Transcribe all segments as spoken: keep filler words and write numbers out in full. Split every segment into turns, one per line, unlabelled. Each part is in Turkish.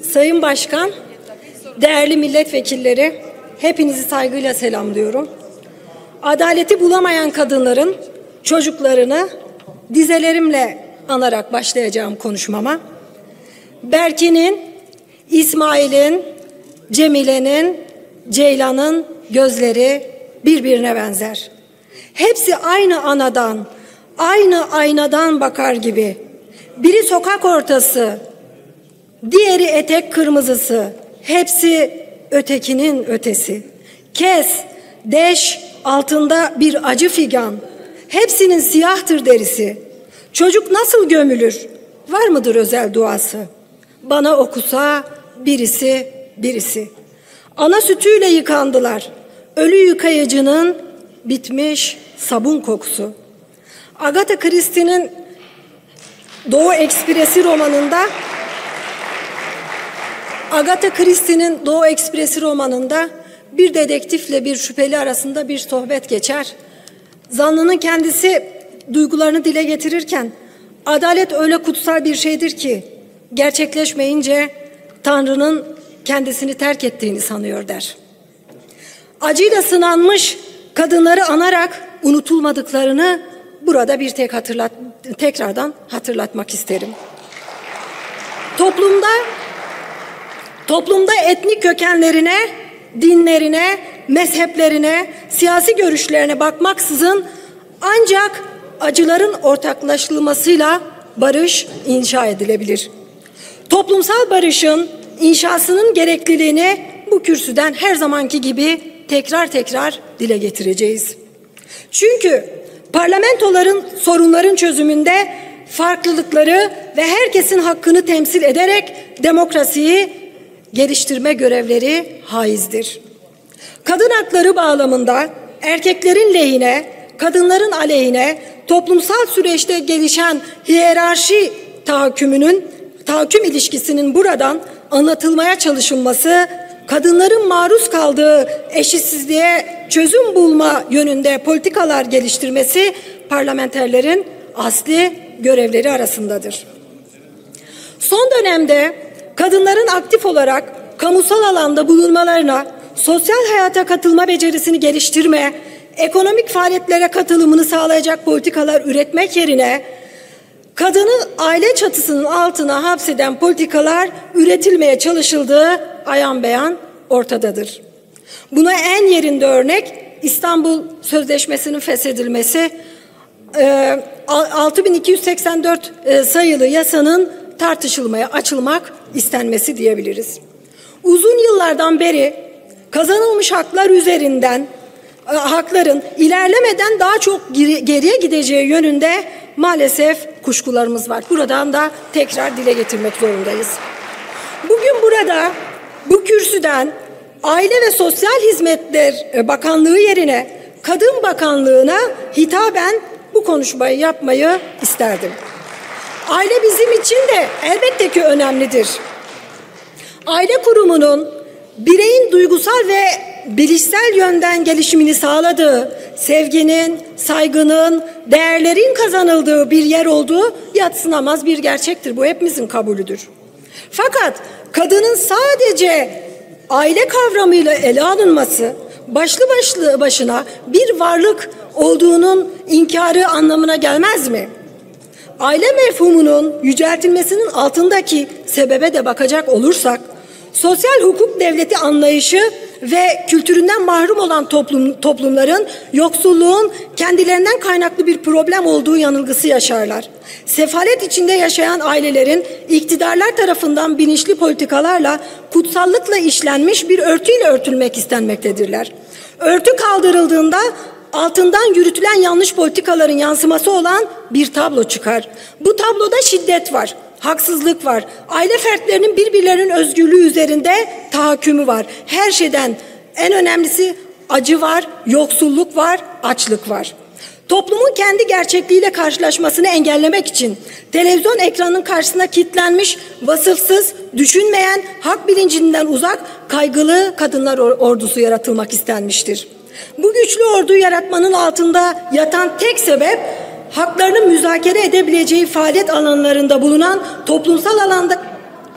Sayın Başkan, değerli milletvekilleri, hepinizi saygıyla selamlıyorum. Adaleti bulamayan kadınların çocuklarını dizelerimle anarak başlayacağım konuşmama. Berkin'in, İsmail'in, Cemile'nin, Ceylan'ın gözleri birbirine benzer. Hepsi aynı anadan, aynı aynadan bakar gibi. Biri sokak ortası, diğeri etek kırmızısı. Hepsi ötekinin ötesi. Kes, deş, altında bir acı figan. Hepsinin siyahtır derisi. Çocuk nasıl gömülür? Var mıdır özel duası? Bana okusa birisi birisi. Ana sütüyle yıkandılar. Ölü yıkayıcının bitmiş sabun kokusu. Agatha Christie'nin Doğu Ekspresi romanında Agatha Christie'nin Doğu Ekspresi romanında bir dedektifle bir şüpheli arasında bir sohbet geçer. Zanlının kendisi duygularını dile getirirken adalet öyle kutsal bir şeydir ki gerçekleşmeyince Tanrı'nın kendisini terk ettiğini sanıyor der. Acıyla sınanmış kadınları anarak unutulmadıklarını burada bir tek hatırlat, tekrardan hatırlatmak isterim. Toplumda toplumda etnik kökenlerine, dinlerine, mezheplerine, siyasi görüşlerine bakmaksızın ancak acıların ortaklaşılmasıyla barış inşa edilebilir. Toplumsal barışın inşasının gerekliliğini bu kürsüden her zamanki gibi tekrar tekrar dile getireceğiz. Çünkü parlamentoların sorunların çözümünde farklılıkları ve herkesin hakkını temsil ederek demokrasiyi geliştirme görevleri haizdir. Kadın hakları bağlamında erkeklerin lehine, kadınların aleyhine toplumsal süreçte gelişen hiyerarşi tahakkümünün, tahakküm ilişkisinin buradan anlatılmaya çalışılması, kadınların maruz kaldığı eşitsizliğe çözüm bulma yönünde politikalar geliştirmesi parlamenterlerin asli görevleri arasındadır. Son dönemde kadınların aktif olarak kamusal alanda bulunmalarına, sosyal hayata katılma becerisini geliştirme, ekonomik faaliyetlere katılımını sağlayacak politikalar üretmek yerine kadını aile çatısının altına hapseden politikalar üretilmeye çalışıldığı ayan beyan ortadadır. Buna en yerinde örnek İstanbul Sözleşmesi'nin feshedilmesi, altı bin iki yüz seksen dört sayılı yasanın tartışılmaya açılmak istenmesi diyebiliriz. Uzun yıllardan beri kazanılmış haklar üzerinden hakların ilerlemeden daha çok geriye gideceği yönünde maalesef kuşkularımız var. Buradan da tekrar dile getirmek zorundayız. Bugün burada bu kürsüden Aile ve Sosyal Hizmetler Bakanlığı yerine Kadın Bakanlığı'na hitaben bu konuşmayı yapmayı isterdim. Aile bizim için de elbette ki önemlidir. Aile kurumunun bireyin duygusal ve bilişsel yönden gelişimini sağladığı, sevginin, saygının, değerlerin kazanıldığı bir yer olduğu yadsınamaz bir gerçektir. Bu hepimizin kabulüdür. Fakat kadının sadece aile kavramıyla ele alınması, başlı başlı başına bir varlık olduğunun inkarı anlamına gelmez mi? Aile mefhumunun yüceltilmesinin altındaki sebebe de bakacak olursak, sosyal hukuk devleti anlayışı ve kültüründen mahrum olan toplum, toplumların yoksulluğun kendilerinden kaynaklı bir problem olduğu yanılgısı yaşarlar. Sefalet içinde yaşayan ailelerin iktidarlar tarafından bilinçli politikalarla kutsallıkla işlenmiş bir örtüyle örtülmek istenmektedirler. Örtü kaldırıldığında altından yürütülen yanlış politikaların yansıması olan bir tablo çıkar. Bu tabloda şiddet var, haksızlık var, aile fertlerinin birbirlerinin özgürlüğü üzerinde tahakkümü var. Her şeyden en önemlisi acı var, yoksulluk var, açlık var. Toplumun kendi gerçekliğiyle karşılaşmasını engellemek için televizyon ekranının karşısına kilitlenmiş, vasıfsız, düşünmeyen, hak bilincinden uzak, kaygılı kadınlar ordusu yaratılmak istenmiştir. Bu güçlü orduyu yaratmanın altında yatan tek sebep, haklarını müzakere edebileceği faaliyet alanlarında bulunan toplumsal alanda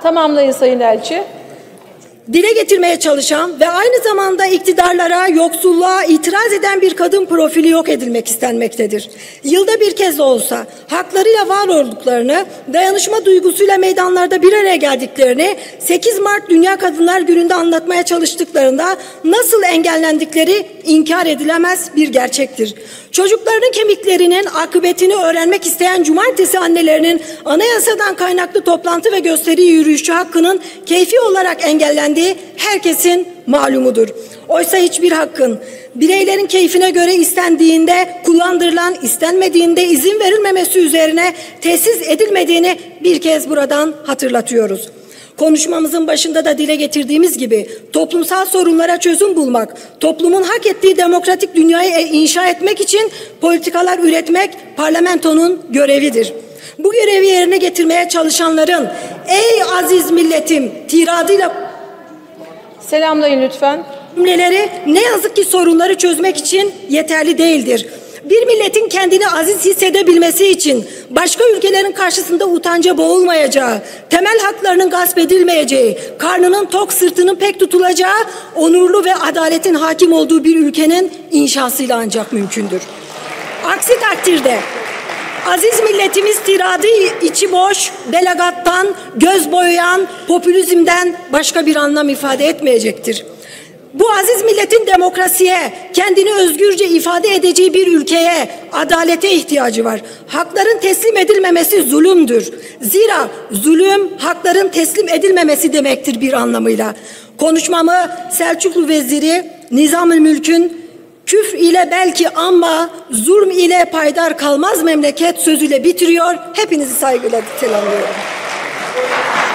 Tamamlayın Sayın Elçi.
Dile getirmeye çalışan ve aynı zamanda iktidarlara, yoksulluğa itiraz eden bir kadın profili yok edilmek istenmektedir. Yılda bir kez de olsa haklarıyla var olduklarını, dayanışma duygusuyla meydanlarda bir araya geldiklerini, sekiz Mart Dünya Kadınlar Günü'nde anlatmaya çalıştıklarında nasıl engellendikleri inkar edilemez bir gerçektir. Çocuklarının kemiklerinin akıbetini öğrenmek isteyen cumartesi annelerinin anayasadan kaynaklı toplantı ve gösteri yürüyüşü hakkının keyfi olarak engellendiği herkesin malumudur. Oysa hiçbir hakkın bireylerin keyfine göre istendiğinde kullandırılan, istenmediğinde izin verilmemesi üzerine tesis edilmediğini bir kez buradan hatırlatıyoruz. Konuşmamızın başında da dile getirdiğimiz gibi toplumsal sorunlara çözüm bulmak, toplumun hak ettiği demokratik dünyayı inşa etmek için politikalar üretmek parlamentonun görevidir. Bu görevi yerine getirmeye çalışanların "Ey aziz milletim" tiradıyla
Selamlayın lütfen.
cümleleri ne yazık ki sorunları çözmek için yeterli değildir. Bir milletin kendini aziz hissedebilmesi için başka ülkelerin karşısında utanca boğulmayacağı, temel haklarının gasp edilmeyeceği, karnının tok sırtının pek tutulacağı, onurlu ve adaletin hakim olduğu bir ülkenin inşasıyla ancak mümkündür. Aksi takdirde aziz milletimiz tiradı içi boş, delegattan, göz boyayan, popülizmden başka bir anlam ifade etmeyecektir. Bu aziz milletin demokrasiye, kendini özgürce ifade edeceği bir ülkeye, adalete ihtiyacı var. Hakların teslim edilmemesi zulümdür. Zira zulüm hakların teslim edilmemesi demektir bir anlamıyla. Konuşmamı Selçuklu Veziri Nizam-ı Mülk'ün "Küfr ile belki ama zulm ile paydar kalmaz memleket" sözüyle bitiriyor. Hepinizi saygıyla selamlıyorum.